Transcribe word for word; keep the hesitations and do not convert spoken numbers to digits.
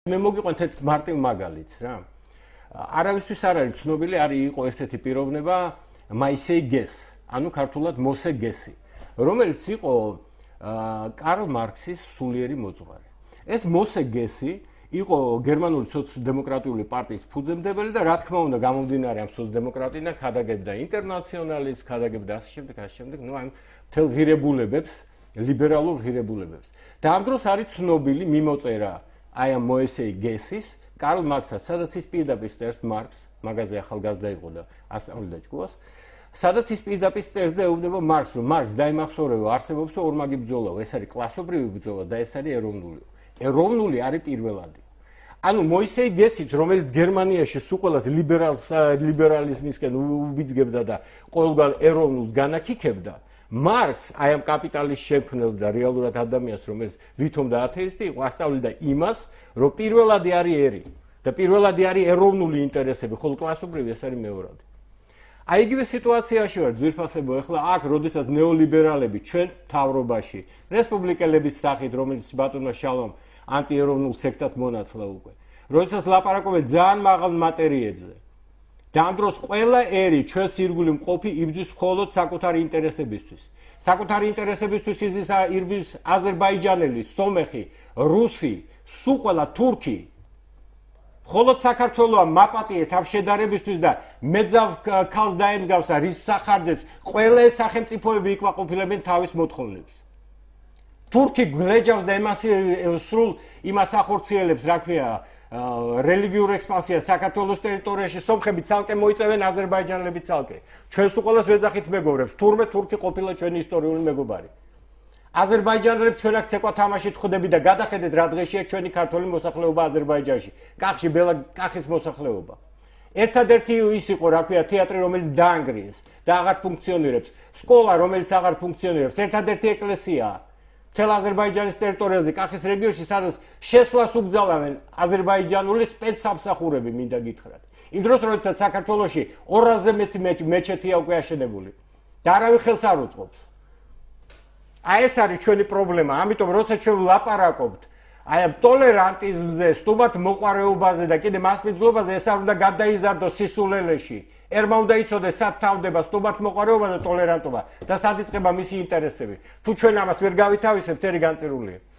მე მოგიყვანთ ერთ მარტივ მაგალითს რა. არავისთვის არ არის ცნობილი არის იყო ესეთი პიროვნება მაისეი გეს, ანუ ქართულად მოსე გესი, რომელიც იყო კარლ მარქსის სულიერი მოძღვარი. ეს მოსე გესი იყო გერმანული სოციალ-დემოკრატიული პარტიის ფუძემდებელი და რა თქმა უნდა გამომდინარე ამ სოციალ-დემოკრატიიდან ქადაგებდა ინტერნაციონალიზმს, ქადაგებდა ასე შემდეგ, ასე შემდეგ, ნუ ამ მთელ ღირებულებებს, ლიბერალურ ღირებულებებს. და ამ დროს არის ცნობილი მიმოწერა აი ამ მოესეი გესის, კარლ მარქსსაც, სადაც ის პირდაპირ წერს მარკს, მაგაზე ახალგაზრდა იყო და ასწავლიდა ჭკუას, სადაც ის პირდაპირ წერს და ეუბნება მარკს, რომ მარკს დაიმახსოვრებო, არსებობს ორმაგი ბრძოლა, ეს არის კლასობრივი ბრძოლა და ეს არის ეროვნული. ეროვნული არის პირველადი. ანუ მოისეი გესიც, რომელიც გერმანიაში სულ ყველას ლიბერალს ლიბერალიზმისკენ უბიძგებდა და ყოველგვარ ეროვნულს განაკიქებდა, მარკს აი ამ კაპიტალის შემქმნელს და რეალურად ადამიანს, რომელიც ვითომ და ათეისტი იყო, ასწავლიდა იმას, რომ პირველადი არის ერი და პირველადი არის ეროვნული ინტერესები, ხოლო კლასობრივი ეს არის მეორადი. აი იგივე სიტუაციაში ვარ ძვირფასებო, ახლა აქ, როდესაც ნეოლიბერალები ჩვენ მთავრობაში, რესპუბლიკელების სახით, რომელიც ბატონმა შალომ ანტიეროვნულ სექტად მონათლა უკვე, როდესაც ლაპარაკობენ ძალიან მაღალ მატერიებზე. და ამ დროს ყველა ერი ჩვენს ირგვლივ მყოფი იბრძვის მხოლოდ საკუთარი ინტერესებისთვის. საკუთარი ინტერესებისთვის იზის იბრძვის აზერბაიჯანელი, სომეხი, რუსი, სულ ყველა თურქი. მხოლოდ საქართველოა მაპატიეთ ამ შედარებისთვის და მეძავ ქალს დაემსგავსა, რის სახარჯეც ყველა ეს სახელმწიფოები იკმაყოფილებენ თავის მოთხოვნებს. თურქი გლეჯავს და იმას სრულ იმას ახორციელებს, რა ქვია, რელიგიურ ექსპანსიას საქართველოს ტერიტორიაში, სომხები ცალკე მოიწევენ, აზერბაიჯანელები ცალკე. ჩვენ სულ ყველას ვეძახით მეგობრებს, თურმე თურქი ყოფილა ჩვენი ისტორიული მეგობარი. აზერბაიჯანელებს ჩვენ აქ ცეკვა თამაშით ხვდები და გადახედეთ რა დღეშია ჩვენი ქართული მოსახლეობა აზერბაიჯანში. კახში ბელა კახის მოსახლეობა. ერთადერთი ის იყო, რა ქვია, თეატრი, რომელიც დაანგრიეს და აღარ ფუნქციონირებს, სკოლა, რომელიც აღარ ფუნქციონირებს, ერთადერთი ეკლესიაა. მთელ აზერბაიჯანის ტერიტორიაზე, კახის რეგიონში, სადაც შესვლას უბრძალავენ აზერბაიჯანული სპეცსამსახურები, მინდა გითხრათ. იმ დროს, როდესაც საქართველოში ორასზე მეტი მეჩეთია უკვე აშენებული და არავინ ხელს არ უწყობს. აი ეს არის ჩვენი პრობლემა, ამიტომ როცა ჩვენ ვლაპარაკობთ აი ამ ტოლერანტიზმზე, სტუმართ მოყვარეობაზე და კიდე მასპინძლობაზე, ეს არ უნდა გადაიზარდოს სისულელეში. ერმა უნდა იცოდეს, სად თავდება სტუმართ მოყვარეობა და ტოლერანტობა და სად იწყება მისი ინტერესები. თუ ჩვენ ამას ვერ გავითავისებთ, ერი განწირულია.